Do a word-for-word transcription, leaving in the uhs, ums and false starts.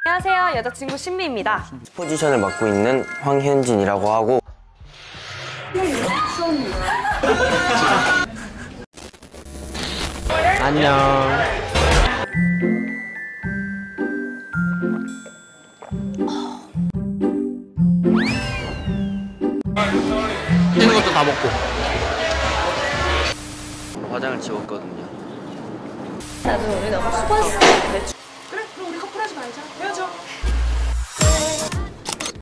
안녕하세요, 여자친구 신비입니다. 포지션을 맡고 있는 황현진이라고 하고. 안녕. 있는 것도 다 먹고. 화장을 지웠거든요. 나도 우리 너무 수고했어.